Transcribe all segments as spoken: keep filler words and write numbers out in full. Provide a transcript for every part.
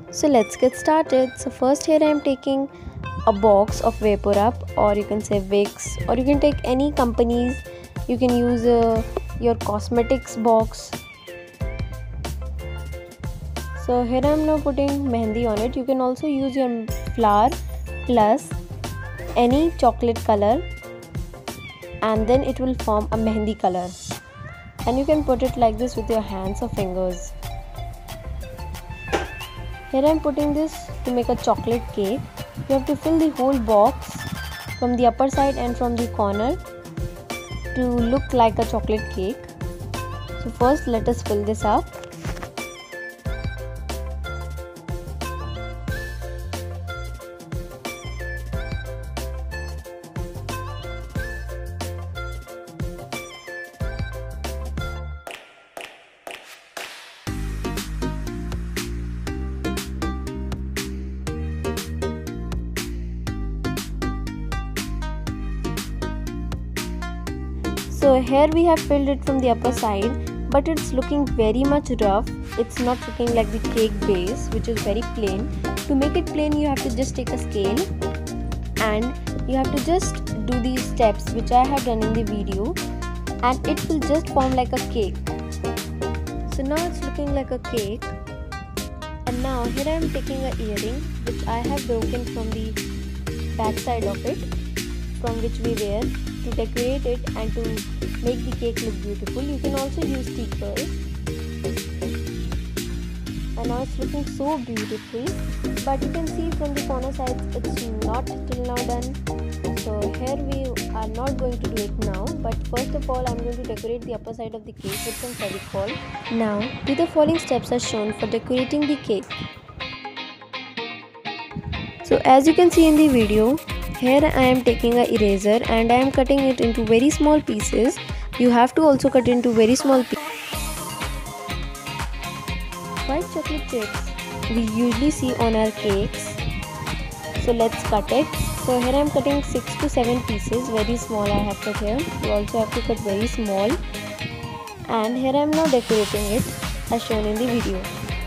So let's get started. So first here I am taking a box of VapoRub, or you can say Vicks, or you can take any companies. You can use uh, your cosmetics box. So here I am now putting mehendi on it. You can also use your flour plus any chocolate color, and then it will form a mehendi color, and you can put it like this with your hands or fingers. Here I am putting this to make a chocolate cake. You have to fill the whole box from the upper side and from the corner to look like a chocolate cake. So first let us fill this up. So here we have filled it from the upper side, but it's looking very much rough. It's not looking like the cake base, which is very plain. To make it plain, you have to just take a scale and you have to just do these steps which I have done in the video, and it will just form like a cake. So now it's looking like a cake. And now here I am taking an earring which I have broken from the back side of it, from which we wear to decorate it and to make the cake look beautiful. You can also use stickers, and now it's looking so beautiful, but you can see from the corner sides it's not till now done. So here we are not going to do it now, but first of all I'm going to decorate the upper side of the cake with some Fevicol. Now do the following steps as shown for decorating the cake. So as you can see in the video, here I am taking a eraser and I am cutting it into very small pieces. You have to also cut into very small pieces. White chocolate chips we usually see on our cakes. So let's cut it. So here I am cutting six to seven pieces. Very small I have cut here. You also have to cut very small. And here I am now decorating it as shown in the video.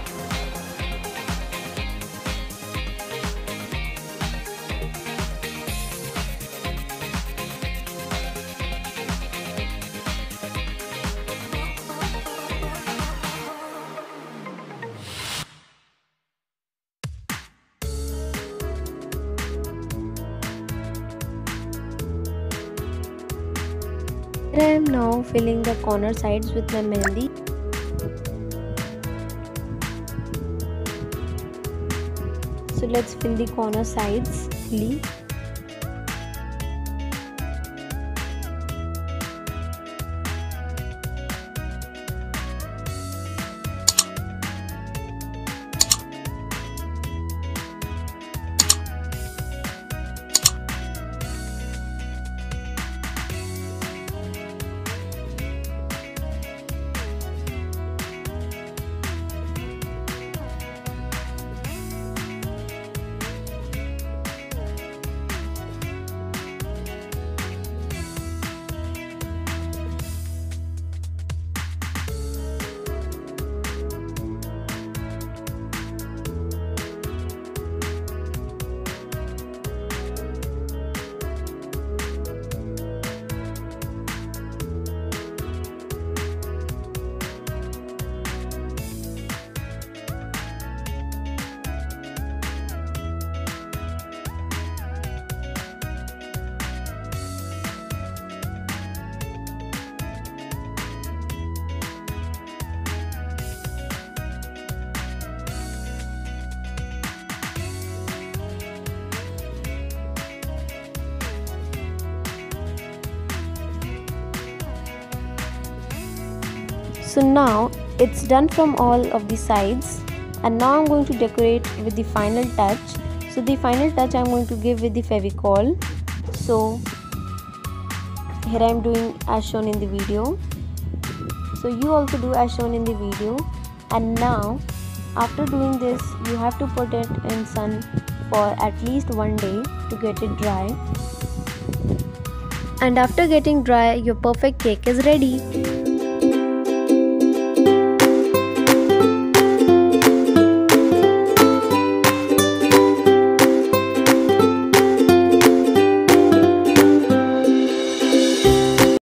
I am now filling the corner sides with my mehendi. So let's fill the corner sides fully. So now it's done from all of the sides, and now I'm going to decorate with the final touch. So the final touch I'm going to give with the Fevicol. So here I'm doing as shown in the video. So you also do as shown in the video. And now after doing this, you have to put it in sun for at least one day to get it dry. And after getting dry, your perfect cake is ready.